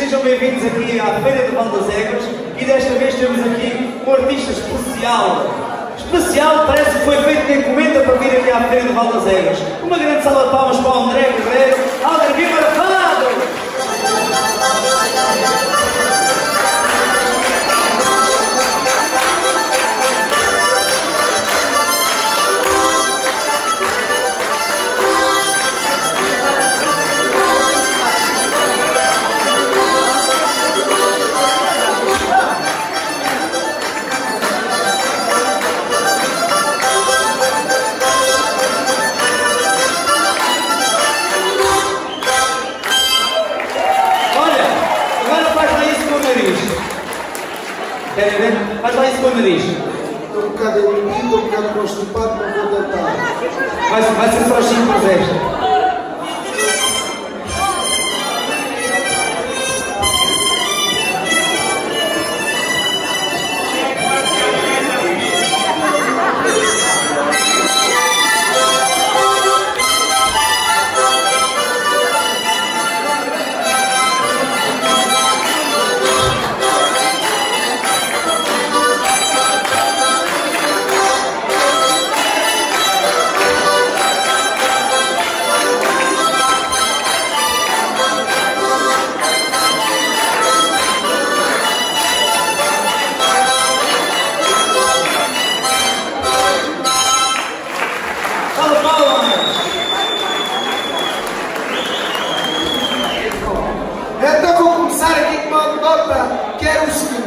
sejam bem-vindos aqui à Feira de Valdezegas e desta vez temos aqui um artista especial. Especial, parece que foi feito de encomenda para vir aqui à Feira de Valdezegas. Uma grande salva de palmas para o André Guerreiro, Alder Marafado! Querem ver? Faz lá isso com o nariz. Estou um bocado entupido, um bocado constipado, não vou tentar. Vai ser só 5 por 10. Então vou começar aqui com uma anedota que era o seguinte: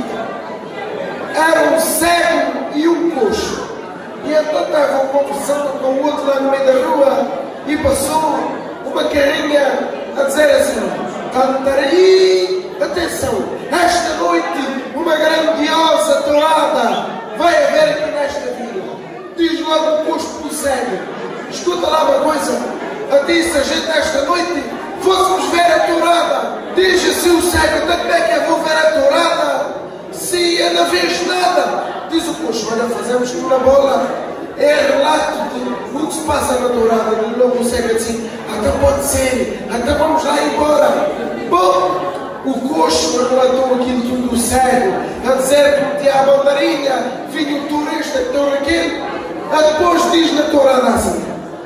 era um cego e um coxo, e então estavam conversando com o outro lá no meio da rua e passou uma carrinha a dizer assim: Cantaraí, atenção, esta noite uma grandiosa tourada vai haver aqui nesta vila. Diz logo o coxo para o cego: escuta lá uma coisa, disse a gente esta noite fôssemos ver a tourada. Diz assim o cego: até como é que eu vou ver a tourada se eu não vejo nada? Diz o coxo: olha, fazemos como na bola, é relato de o que se passa na tourada. E logo o cego assim: até pode ser, até vamos lá embora. Bom, o coxo relatou aquilo tudo do cego, a dizer que metia a bandeirinha, vinha o turista que deu aquilo. Depois diz na tourada assim: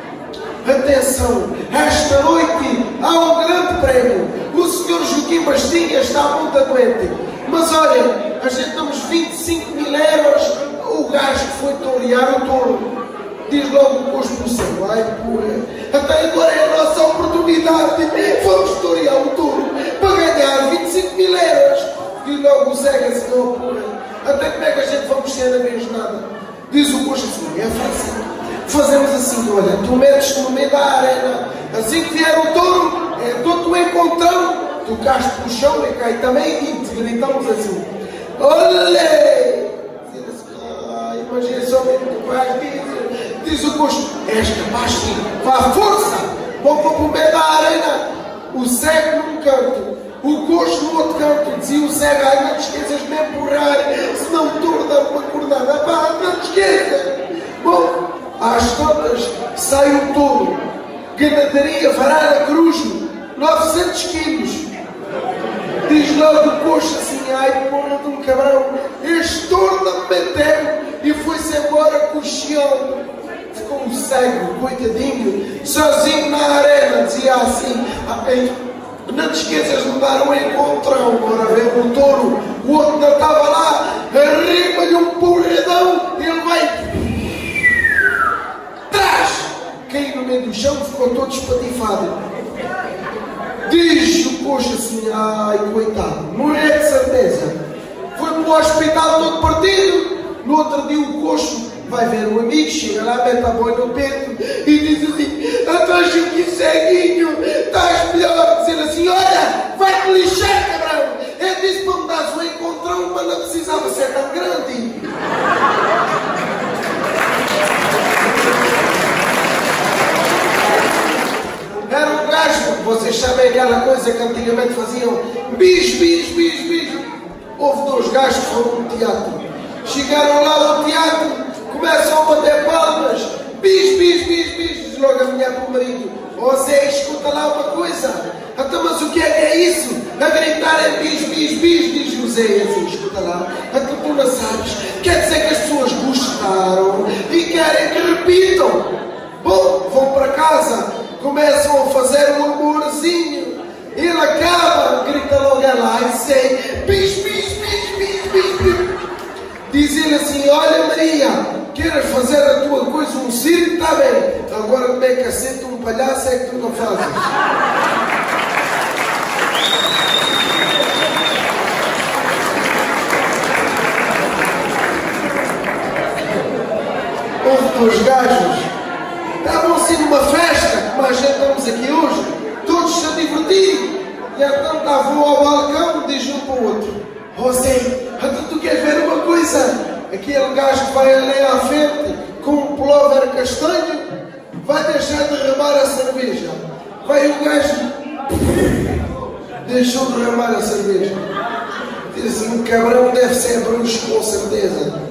atenção, esta noite há um grande prémio. O senhor Joaquim Bastinha está muito doente, mas olha, a gente damos 25 mil euros. O gajo que foi torear o touro. Diz logo o coxo do céu: ai porra, até agora é a nossa oportunidade, vamos torear o touro para ganhar 25 mil euros. Diz logo o cego assim: oh porra, até como é que a gente vamos ser a mesma nada? Diz o coxo assim: é fácil, fazemos assim, olha, tu metes-te no meio da arena, assim que vier o touro, dou-te um encontrão, tu cais para o chão e cai também e te gritamos assim: olé! Imagina só mesmo que tu vais, diz o coxo: és capaz de vá à força, vou para o meio da arena. O cego num canto, o coxo no outro canto. Dizia o cego: ai, não te esqueças de me empurrar, senão o touro dá uma acordada. Pá, não te esqueças. Bom, às tantas sai o touro, ganadaria varada Corujo, 900 quilos. Diz logo o coxo assim: ai porra de um cabrão, este touro não me meteu. E foi-se embora coxeando. Ficou um cego, coitadinho, sozinho na arena. Dizia assim: ai, não te esqueças de me dar um encontrão. Ora vem o touro, o outro não estava lá, arriba-lhe um porradão, ele vai trás, caiu no meio do chão, ficou todo espatifado. Diz o coxo assim: ai coitado, morreu de certeza. Foi para o hospital todo partido. No outro dia o coxo vai ver um amigo, chega lá, mete a boia no peito e diz assim: atrás que ceguinho, estás melhor. Dizer assim: olha, vai-te lixar, cabrão. Eu disse para me dares um encontrão, mas não precisava ser tão grande. Era um gajo, vocês sabem aquela coisa que antigamente faziam: bis, bis, bis, bis. Houve 2 gajos que foram no teatro. Chegaram lá ao teatro, começam a bater palmas, bis, bis, bis, bis. Diz logo a mulher para o marido: ó Zé, escuta lá uma coisa, Então, mas o que é isso? A gritar é bis, diz José, assim, escuta lá. Então tu não sabes. Quer dizer que as pessoas gostaram e querem que repitam. Bom, vão para casa, começam a fazer um amorzinho. Ele acaba, grita logo lá e diz, bis. Diz ele assim, olha Maria, queres fazer a tua coisa, um circo? Está bem. Agora como é que aceita um palhaço é que tu não fazes? Houve dois gajos, estavam assim numa festa, como a gente estamos aqui hoje, todos se a divertir. E então estavam ao balcão, diz um para o outro, José, então tu queres ver uma coisa? Aquele gajo que vai ali à frente com um pullover castanho vai deixar de derramar a cerveja. Vai o gajo, deixou de derramar a cerveja. Diz assim, o cabrão deve ser bruxo com certeza.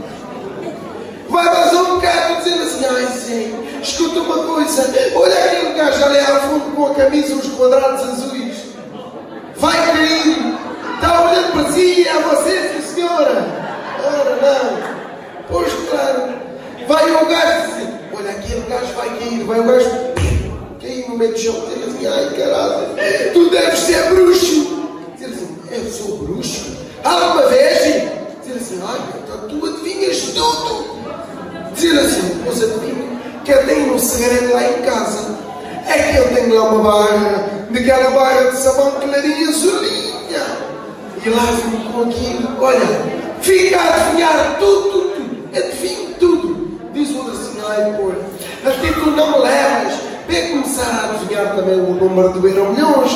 Vai mais um bocado dizer assim, ai sim, escuta uma coisa, olha aquele gajo ali ao fundo com a camisa, os quadrados azuis. Vai cair, está olhando para si, é você, sim senhora. Ora não, pois claro, vai o gajo dizer, olha aquele gajo vai cair, vai o gajo cair no meio do chão, dizer assim, ai caralho, tu deves ser bruxo. Dizer assim, eu sou bruxo? Alguma vez? Dizer assim, ai, então tu adivinhas tudo. Dizer assim, pois adivinho, que eu tenho um segredo lá em casa. É que eu tenho lá uma barra, daquela barra de sabão clarinha azulinha. E lá vim com aquilo, olha, fica a adivinhar tudo, adivinho tudo. Diz o outro assim, ai porra, até tu não me levas. Vem começar a adivinhar também o número do Euromilhões,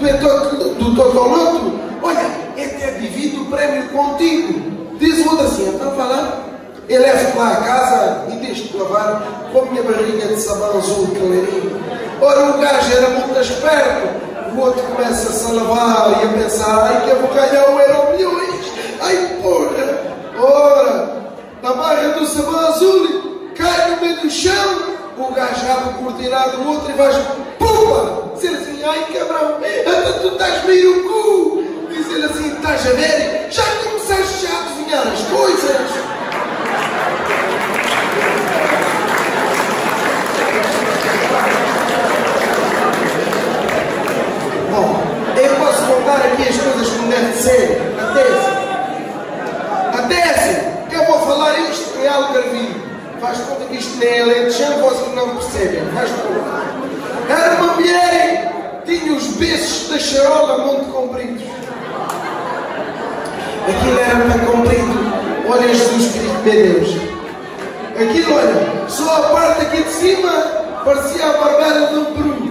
do Totoloto. Olha, até divido o prémio contigo. Diz o outro assim, então vai lá. Ele leva lá a casa e deixa-te lavar com a minha barriga de sabão azul clarinho. Ora, o gajo era muito esperto. O outro começa-se a lavar e a pensar, ai que eu vou ganhar o Euromilhões. Ai porra! Ora, na barra do sabão azul cai no meio do chão. O gajo abre o cortinado do outro e vai, pumba! Dizer assim, ai cabrão, até tu estás meio no cu. Diz ele assim, estás a ver? Já começaste a adivinhar as coisas. Bom, eu posso contar aqui as coisas como deve ser. Até assim, que eu vou falar isto em algarvio. Faz conta que isto nem é lentejano, vocês não percebem. Faz conta. Era uma mulher, tinha os beços da charola muito compridos. Aquilo era muito comprido. Olha Jesus Cristo, meu Deus. Aquilo, olha, só a parte aqui de cima parecia a barbada de um peru.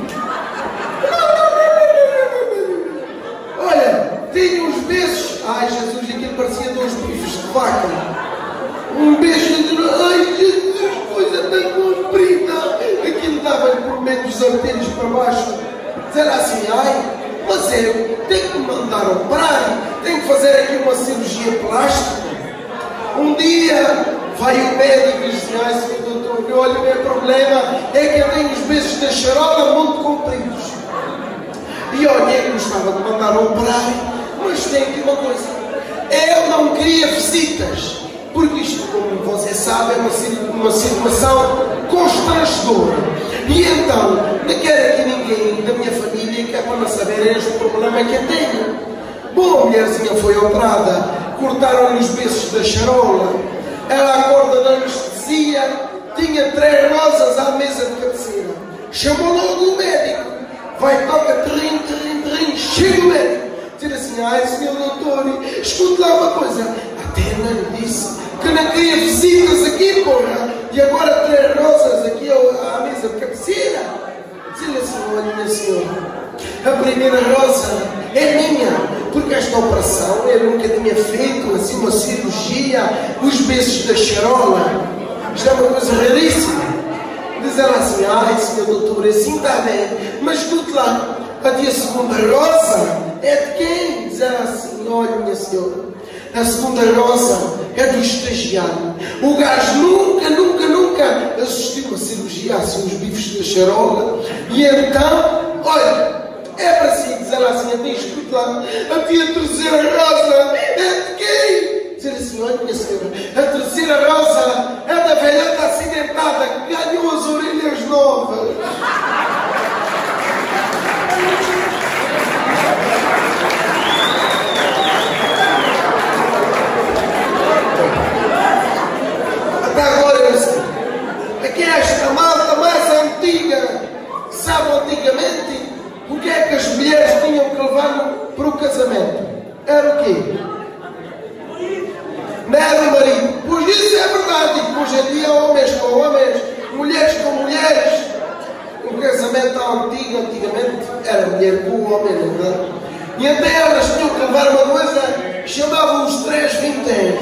Olha, tinha uns beijos. Ai Jesus, aquilo parecia dois bifes de vaca. Um beijo de... Ai Jesus, coisa bem comprida. Aquilo dava-lhe por meio dos artelhos para baixo. Dizer assim, ai, mas eu tenho que me mandar operar, tenho que fazer aqui uma cirurgia plástica. Um dia vai o médico e diz assim, ai senhor doutor, olha, o meu problema é que eu tenho os beijos da charola muito compridos. E olha, eu gostava de mandar operar, mas tem aqui uma coisa, eu não queria visitas, porque isto, como você sabe, é uma situação constrangedora. E então, não quero aqui ninguém da minha família que é para não saber este problema que eu tenho. Bom, a mulherzinha foi operada, cortaram-lhe os beços da charola, ela acorda da anestesia, tinha 3 rosas à mesa de cabeceira. Chamou logo o médico, vai, toca, terrim, chega o médico. Diz assim, ai senhor doutor, escute lá uma coisa, até não lhe disse que não queria visitas aqui, porra, e agora 3 rosas aqui à mesa de cabeceira. Diz-lhe assim, olha minha senhora, a primeira rosa é minha, porque esta operação eu nunca tinha feito assim uma cirurgia, os beços da charola, isto é uma coisa raríssima. Diz ela assim, ai senhor doutor, assim está bem, mas escute lá, a tua segunda rosa é de quem? Diz ela assim, olha minha senhora, a segunda rosa é do estagiário. O gajo nunca assistiu a cirurgia, assim, os bifes da charola. E então, olha, É para si dizer assim, a mim, escuta lá, a tia terceira rosa é de quem? Dizer assim, olha minha senhora, a terceira rosa é da velhota acidentada que ganhou as orelhas novas. Até agora eu sei. Aqui é esta malta mais antiga, sabe antigamente o que é que as mulheres tinham que levar para o casamento? Era o quê? Não era o marido. Pois isso é verdade. Hoje em dia, homens com homens, mulheres com mulheres. O casamento antigamente era mulher com o homem, não é verdade? E até elas tinham que levar uma coisa que chamavam os 3 vinténs.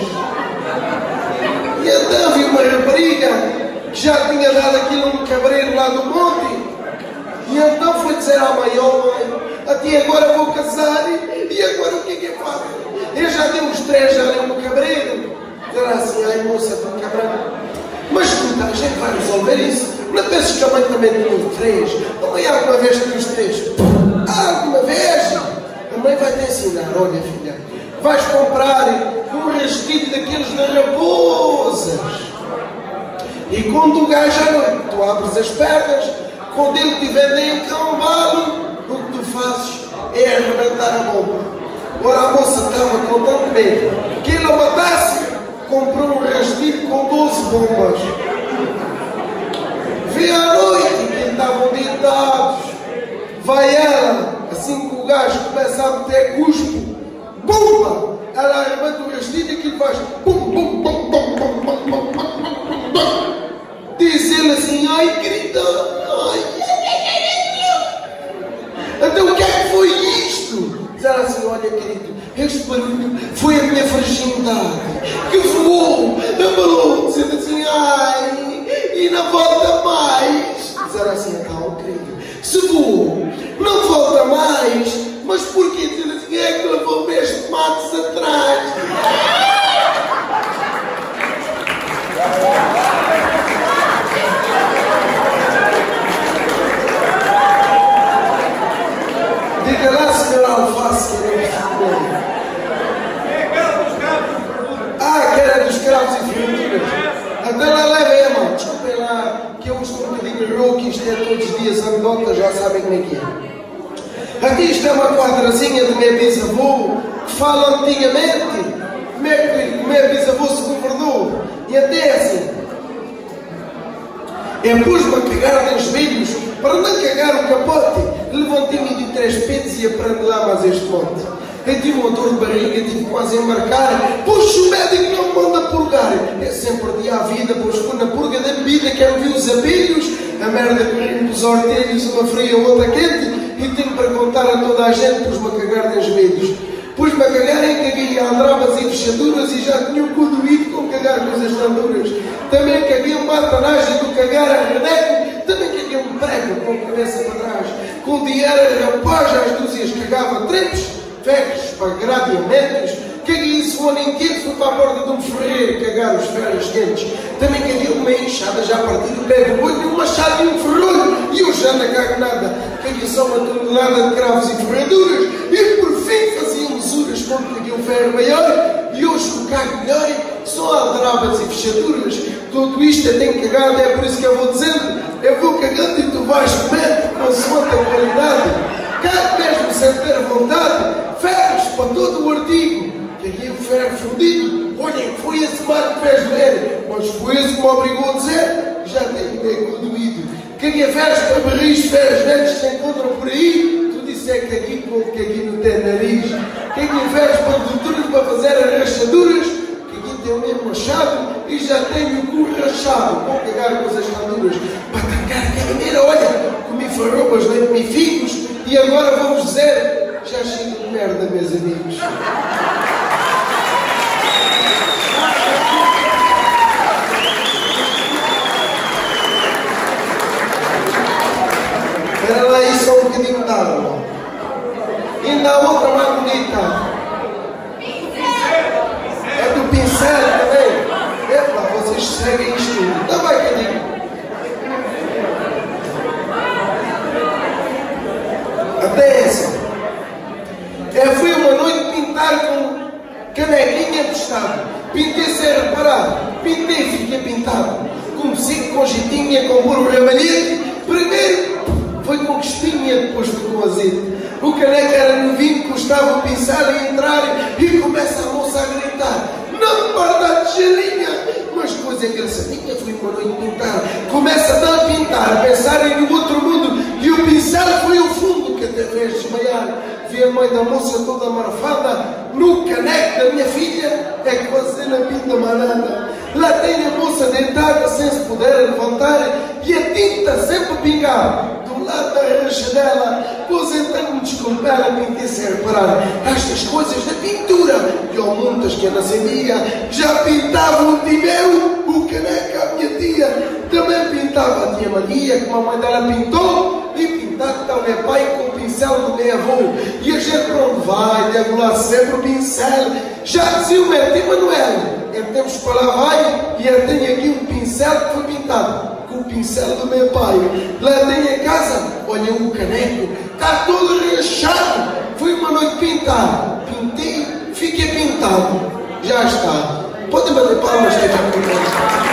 E então havia uma rapariga que já tinha dado aquilo no cabreiro lá do monte. E então foi dizer à mãe, oh mãe, até agora vou casar e agora o que é que eu faço? Eu já dei os 3 já dei no cabreiro. Era assim, ai moça, estou cabreiro. Mas escuta, a gente vai resolver isso. Não penses que a mãe também tem os 3? A mãe alguma vez tem os 3? Alguma vez? A mãe vai te ensinar, olha filha, vais comprar um restinho daqueles de raposas. E quando o gajo à noite, tu abres as pernas, quando ele estiver dentro encambado, o que tu fazes é arrebentar a bomba. Ora, a moça estava com tanto medo que ele a matasse, comprou um rastilho com 12 bombas. Vê à noite que estavam deitados. Vai ela, assim que o gajo começa a meter cuspo, bomba! Ela arrebenta o rastilho e aquilo faz bum, bum, bum, bum, bum, bum, bum, bum, bum. Diz ele assim, ai querida, ai. Então o que é que foi isto? Diz ela assim, olha querido, este barulho foi a minha virgindade que voou, abalou, dizendo assim, ai, e não volta mais. Diz ela assim, então querido, se voou, não volta mais, mas porquê? Diz ele assim, é que levou mesmo matos atrás. Diga lá, senhora Alface, que era que era dos cravos e ferraduras. Até lá leva, irmão. Desculpem lá, que eu estou um bocadinho rouco, isto é todos os dias anedota, já sabem como é que é. Aqui está uma quadrazinha do meu bisavô, que fala antigamente como é que o meu bisavô se governou. E até assim. Eu pus-me a cagar nos joelhos para não cagar o capote. Levantei-me de 3 peitos e aprendo lá mais este monte. Eu tive uma dor de barriga, tive quase a embarcar. Puxa, o médico não me manda purgar. Eu sempre perdi a vida, pois fui na purga da bebida, quero ver os abelhos, a merda que os ortelhos, uma fria, outra quente. E tenho que perguntar a toda a gente, pus-me a cagar nos joelhos. Pus-me a cagar em caguei aldrabas e fechaduras e já tinha o cu doído com cagar coisas tão duras. Também caguei uma atanagem do cagar a reneco. Também caguei um prego com a cabeça para trás. Com dinheiro rapaz, às dúzias cagava trepes, ferros, para diametros. Caguei isso o ano inteiro, fui para a porta de um ferreiro cagar os ferros quentes. Também caguei uma enxada já partida, pego o olho, um machado e um ferrolho. E eu já não cago nada. Caguei só uma tonelada de cravos e ferraduras. E por fim fazia mesuras quando caguei um ferro maior. E hoje o cago melhor só aldrabas e fechaduras. Tudo isto eu tenho cagado, é por isso que eu vou dizendo. Eu vou cagando e tu vais comendo consoante a qualidade. Cago mesmo sem ter vontade. Ferros para todo o artigo. Caguei o ferro fundido. Olhem, foi esse mar que fez ler. Mas foi esse que me obrigou a dizer. Já tenho meio doído. Caguei ferros para barris, ferros velhos que se encontram por aí. Tu disse é que aqui, como que aqui não tem nariz. Caguei ferros para doutoras para fazer as rachaduras. Caguei tem o mesmo machado e já tenho o cu rachado. Vou cagar coisas maduras. Para tacar a caganeira, olha, comi farropas, nem comi figos. E agora vamos dizer, já chego de merda, meus amigos. Espera lá aí só um bocadinho de água. Ainda há outra mais bonita. É do pincel também. Epa, vocês seguem isto tudo. Então vai, cadinho. Até canequinha emprestada, pintei sem reparar, pintei e fiquei pintado. Comecei com jeitinho a compor o ramalhete, primeiro foi com espinha, depois foi com azeite. O caneco era novinho, custava o pincel a entrar e começa a moça a gritar: não guarda a tigelinha! Mas coisa engraçadinha, fui uma noite pintar. Começa a pintar, a pensar em no outro mundo, e o pincel foi o fundo que até fez desmaiar. Vi a mãe da moça toda amarfada no caneco da minha filha, é que você não pinta mais nada. Lá tem a moça deitada sem se poder levantar e a tinta sempre a pingar do lado da rancha dela. Pois então me desculpe, ela pintei sem reparar estas coisas da pintura. E ao muitas que eu não sabia, já pintava o Timeu, o caneco à minha tia. Também pintava a tia Maria, que a mamãe dela pintou, e pintava o meu pai com o pincel do meu avô. E a gente para onde vai, deve lá sempre o pincel. Já dizia o meu tio Manuel, em tempos para lá vai, e eu tenho aqui um pincel que foi pintado com o pincel do meu pai. Lá tem a casa, olha o caneco, está todo rachado. Fui uma noite pintar, pintei, fiquei pintado. Já está. Podem bater palmas que já pintei.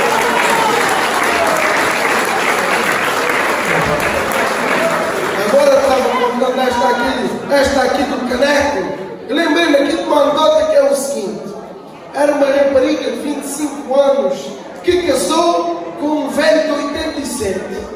Agora estava contando esta aqui do caneco. Lembrei-me aqui de uma anedota que é o seguinte: era uma rapariga de 25 anos que casou com um velho de 87.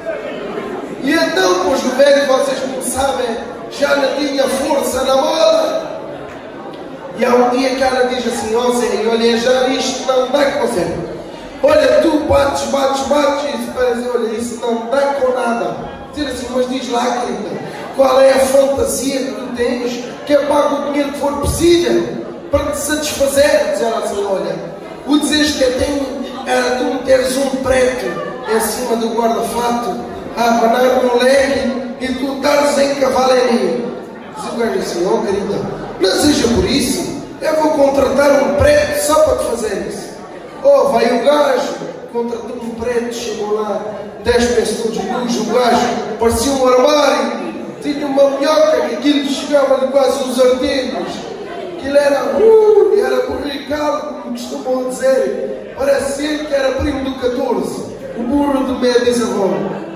E então, pois o velho, vocês como sabem, já não tinha força na bola. E há um dia que ela diz assim: ó Zé, olha, já isto não dá com você. Olha, tu bates, e isso parece, olha, isso não dá com nada. Dizer assim: mas diz lá, querida, qual é a fantasia que tu tens, que é pago o dinheiro que for preciso para te satisfazer? Diz ela assim: olha, o desejo que eu tenho era tu meteres um preto em cima do guarda-fato, a abanar um leque e tu estares em cavaleirinho. Diz o gajo assim: ó querida, não seja por isso, eu vou contratar um preto só para te fazer isso. Oh, vai o gajo, contratou um preto, chegou lá, 10 pessoas de luz, o gajo parecia um armário, tinha uma minhoca que aquilo chegava-lhe quase os artigos. Aquilo era burrical, como costumam dizer. Parece ser que era primo do 14, o burro do meio bisavô.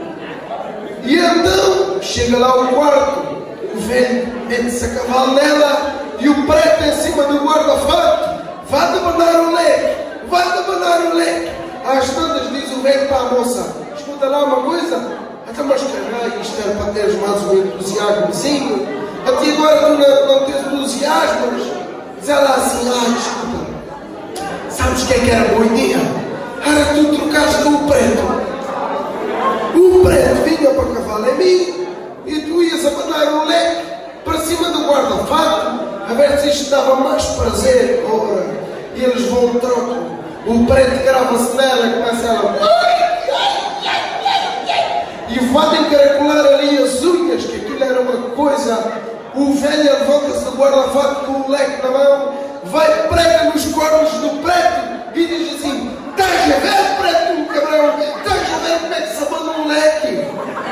E então, chega lá ao quarto, o velho mete-se a cavalo nela e o preto em cima do guarda-fato: vai-te abanar o leque, vai-te abanar o leque. Às tantas diz o velho para a moça: escuta lá uma coisa, até mas caralho, isto era para teres mais um entusiasmozinho. Até agora tu não tens entusiasmos. Diz ela assim: desculpa, sabes o que é que era boa ideia? Era tu trocares com o preto. O preto vinha para cavalo em mim e tu ias abanar o leque para cima do guarda-fato, a ver se isto dava mais prazer. Ora, e eles vão troco. O preto grava-se nela e começa ela e vai encaracolar ali as unhas, que aquilo era uma coisa. O velho levanta-se do guarda-fato com o leque na mão, vai, prega nos cornos do preto e diz assim: estás a ver, preto, cabrão? Estás a ver como é que se abana um leque?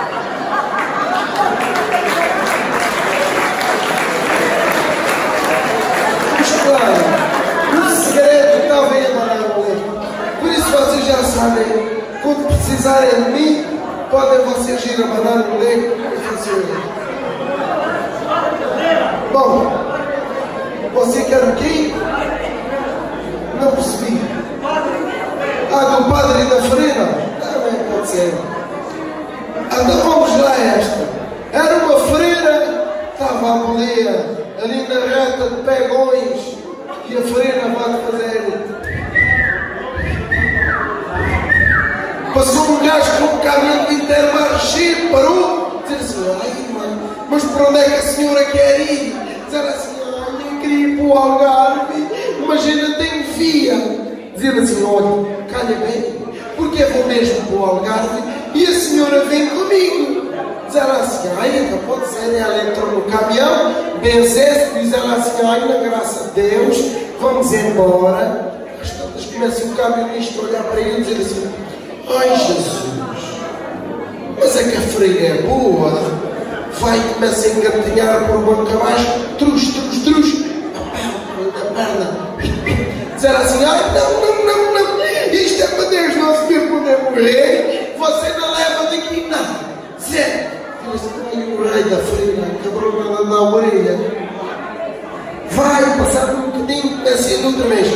Mas claro, o segredo estava em abanar um leque. Por isso vocês já sabem, quando precisarem de mim, podem vocês ir abanar um leque e fazer o leque. Bom, você quer o quê? Não percebi. Do padre e da freira? Também pode ser. Então vamos lá esta. Era uma freira, estava a boleia ali na reta de Pegões, e a freira vai fazer. Passou um gajo com um caminhão de Intermarché, parou, disse assim: ai mano, mas por onde é que a senhora quer ir? Dizer assim: eu queria ir para o Algarve, mas ainda tenho via. Dizer assim: olha, calha bem, porque eu vou mesmo para o Algarve e a senhora vem comigo. Dizer assim: ai, então pode ser. Ela entrou no caminhão, benzesse, diz ela assim: ai, na graça de Deus, vamos embora. As tantas começam o camionista a olhar para ele e dizer assim: ai Jesus, mas é que a freira é boa. Vai e começa a engatinhar por banco abaixo, trus, trus, trus. perna. Dizer assim, ai, não, isto é para Deus não se poder morrer, você não leva daqui nada. Zé, o rei da freira, cabrão na orelha, vai passar um bocadinho assim outra vez.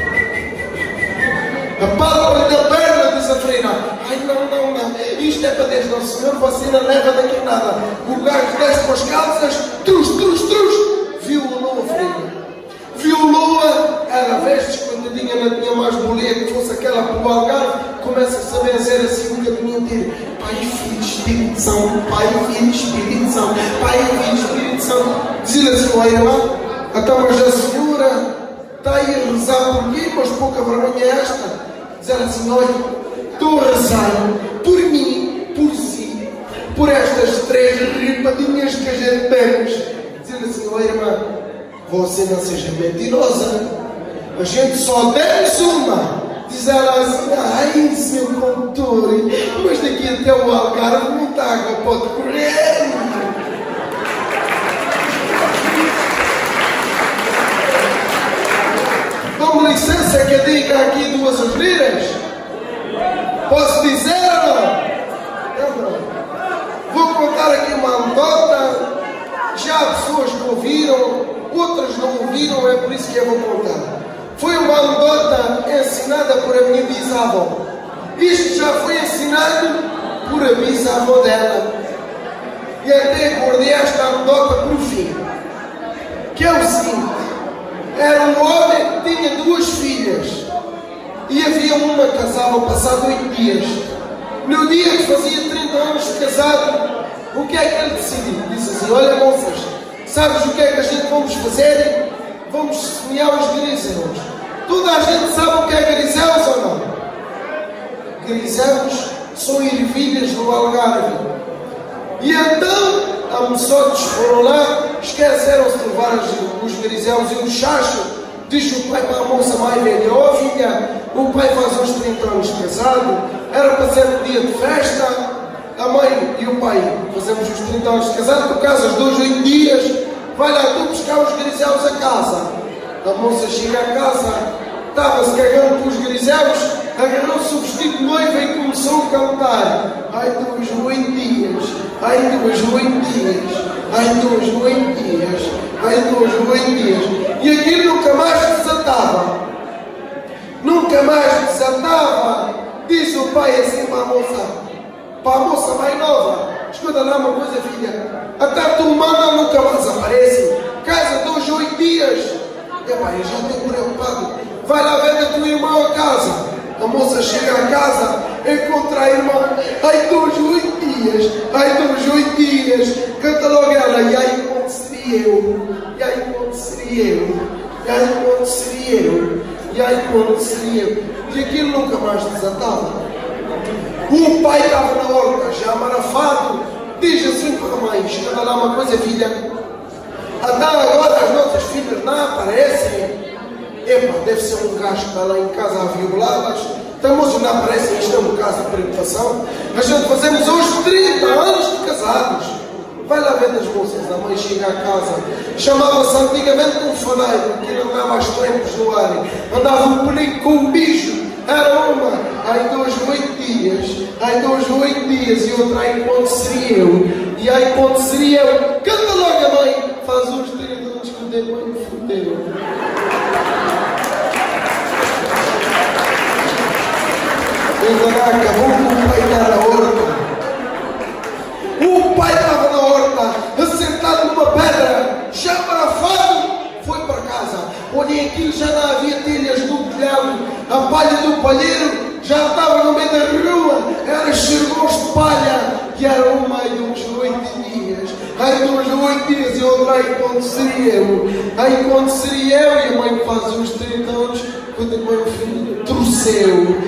A pálpebra da perna diz a freira, ai não, isto é para Deus não, senhor, você não leva daqui nada. O gajo desce com as calças, trus, violou a freira. Violou-a, ela veste escondidinha, não tinha mais boleia que fosse aquela para o Algarve, começa a benzer assim um caminho inteiro. Pai, Filho, Espírito Santo, Pai, Filho, Espírito Santo, Pai, Filho, Espírito Santo. Diz-lhe assim, a irmã, então, mas a senhora está aí a rezar por quê? Mas pouca vergonha é esta? Diz ela assim, olha, estou a rezar por mim, por si, por estas 3 ripadinhas que a gente temos. Diz-lhe assim, ó irmã, você não seja mentirosa, a gente só temos uma. Diz ela assim, ai seu condutor, mas daqui até o Algarve muita água pode correr. Dá-me licença que eu diga aqui 2 asneiras. Posso dizer ou não? Vou contar aqui uma anedota. Já há pessoas que ouviram, outras não ouviram, é por isso que eu vou contar. Foi uma anedota ensinada por a minha bisavó. Isto já foi ensinado por a bisavó dela. E até guardei esta anedota por fim. Que é o seguinte. Era um homem que tinha 2 filhas. E havia uma que casava passado 8 dias. No dia que fazia 30 anos de casado, o que é que ele decidiu? Disse assim, olha moças, sabes o que é que a gente vamos fazer? Vamos semear os griseus. Toda a gente sabe o que é griseus ou não? Griseus são ervilhas no Algarve. E então, a moçotes foram lá, esqueceram-se de levar os griseus e o chacho. Diz o pai para a moça mais velha, ó filha, o pai faz uns 30 anos de casado, era para ser um dia de festa. A mãe e o pai fazemos os 30 anos de casado, tu casas 2, 8 dias, vai lá tu buscar os griseus a casa. A moça chega a casa, estava-se cagando com os griseus, agarrou-se o vestido de noiva e começou a cantar. Ai, 2, 8 dias, ai, 2, 8 dias, ai, 2, 8 dias, ai, 2, 8 dias. E aquilo nunca mais desatava. Nunca mais desatava. Diz o pai assim para a moça mais nova, escuta lá uma coisa, filha, até tu manda nunca mais aparece, casa 2, 8 dias. Epá, eu já estou preocupado, vai lá ver a tua irmã a casa. A moça chega a casa, encontra a irmã, ai 2, 8 dias, ai 2, 8 dias, canta logo ela, e aí quando seria eu, e aí quando seria eu, e aí quando seria eu, e aí quando seria eu, e aquilo nunca mais desatava. O pai estava na horta, já amarafado, diz assim para a mãe, escuta lá uma coisa, filha, até agora as nossas filhas não aparecem. Epa, deve ser um gajo que está lá em casa a violá-las. Estamos não aparecem, isto é um caso de preocupação. A gente fazemos hoje 30 anos de casados. Vai lá ver as moças, a mãe chega a casa, chamava-se antigamente um faneiro, que não dava as trempos no ar, andava um perigo com um bicho. Era uma, ai 2, 8 dias, ai 2, 8 dias, e outra, ai quando seria eu, e ai quando seria eu. Canta logo a mãe, faz uns 30 anos que deu, mãe, fudeu. Acabou com o pai estar na horta. O pai estava na horta, assentado numa pedra, já amarafado, foi para casa. Olhem aquilo, já não havia telhas no telhado, a palha do palheiro já estava no meio da rua, era xergões de palha, que era uma ai 2, 8 dias, ai 2, 8 dias, e outra, ai quando seria eu, ai quando seria eu, e a mãe faz uns 30 anos, quando o meu filho torceu,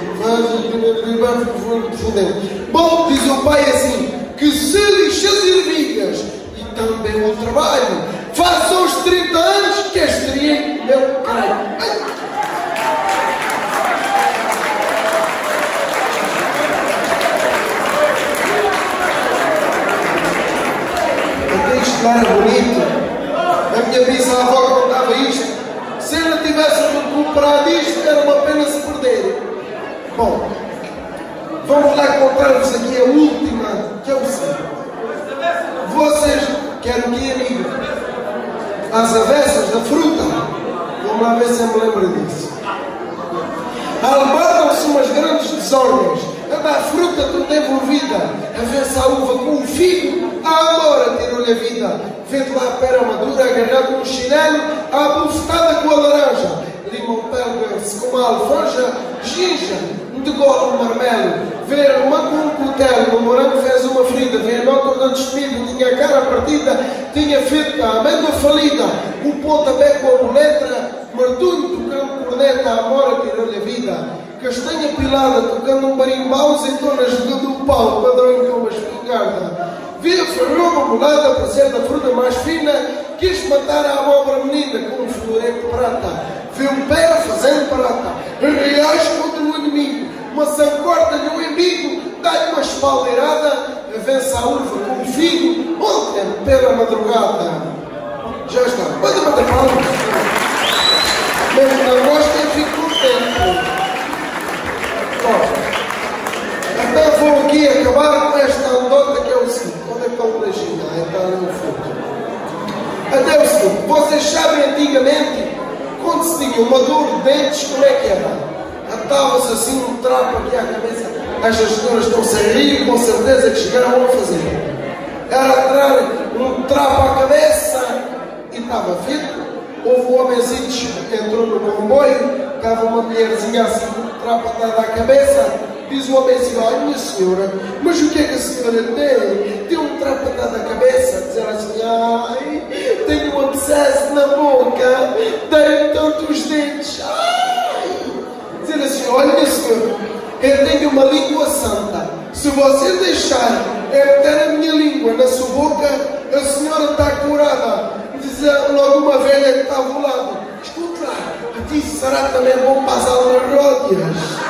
fudeu. Bom, diz o pai assim, que se lixe as ervilhas e também o trabalho, faz uns 30 anos que estreiei meu caralho. Até isto não era bonito. A minha bisavó contava isto. Se ela contar-vos aqui a última, que é o seguinte. Vocês, quero que amigo, as avessas da fruta, vamos lá ver se eu me lembro disso. Albarram-se umas grandes desordens. A fruta toda envolvida, a ver-se a uva com o figo, a amora tirou-lhe a vida. Vendo lá a pera madura, agarrado no chinelo, a bufetada com a laranja. Limão pelga-se com a alfanja, ginja, de golo um marmelo. Ver uma com um cutelo, no morango fez uma ferida. Ver nota quando despido, tinha a cara partida, tinha feito a amêndoa falida. O pontapé com a boletra, martunho tocando corneta, a amora tirou-lhe a vida. Castanha pilada, tocando um barimbau, azeitonas do pau, padrão com uma espingarda. Via ferroma molada para ser da fruta mais fina, quis matar a abóbora menina com um florete prata. Viu um pé fazendo prata, reais contra o inimigo, maçã corta-lhe o embigo, dá-lhe uma espaldeirada, vence a uva com o figo, ontem pela madrugada. Já está, pode bater palmas. Mesmo não gosta, eu fico contente. Então vou aqui acabar com esta anedota que é o seguinte. Onde é que está o beijinho? Está ali no fundo. Até o seguinte. Vocês sabem antigamente, quando se tinha uma dor de dentes, como é que era? Atava-se assim um trapo aqui à cabeça. Estas senhoras estão-se a rir, com certeza que chegaram a fazer. Era atirar um trapo à cabeça e estava feito. Houve um homenzinho que entrou no comboio, estava uma mulherzinha assim com um trapo atado à cabeça. Diz o homenzinho: olha, minha senhora, mas o que é que a senhora tem? Tem um trapo atado à cabeça? Diz ela assim: ai, tenho um abscesso na boca, dei-me tantos dentes. Ai! Diz ela assim: olha, minha senhora, eu tenho uma língua santa. Se você deixar eu meter a minha língua na sua boca, a senhora está curada. Diz logo uma velha que estava ao lado: escuta lá, a ti será também bom para as almas ródeas.